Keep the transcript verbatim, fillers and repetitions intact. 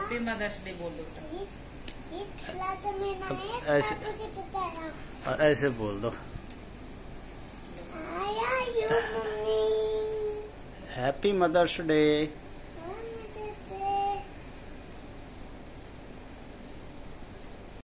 Happy mother's day बोल दो। ऐसे ऐसे बोल दो, हैप्पी मदर्स डे।